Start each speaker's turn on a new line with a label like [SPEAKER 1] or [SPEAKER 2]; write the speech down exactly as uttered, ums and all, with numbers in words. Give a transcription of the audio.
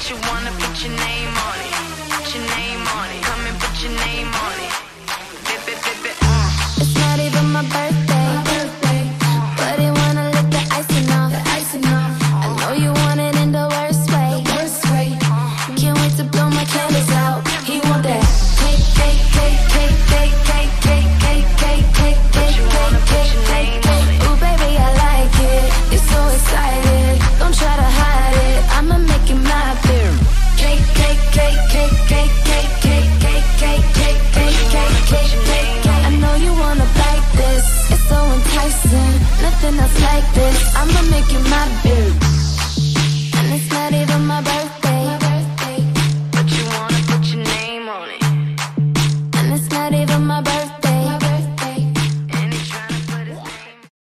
[SPEAKER 1] you wanna put your name on it. Put your name on it. Come and put your name on it. Bip, bip, bip, bip, uh.
[SPEAKER 2] It's not even my birthday, my birthday. But he wanna lick the icing off, the icing off. I know you want it in the worst way, the worst way. Can't wait to blow my candles out. He want that cake, cake, cake, cake, cake, cake, cake, cake, cake, cake, cake, cake, cake, cake, cake. Ooh, baby, I like it. You're so excited. Don't try to hide it. I'ma make it my beer. Cake, cake, cake, cake, cake, cake, cake, cake, cake, cake, cake, cake, cake, cake. I know you wanna bite this. It's so enticing. Nothing else like this. I'ma make you my beer.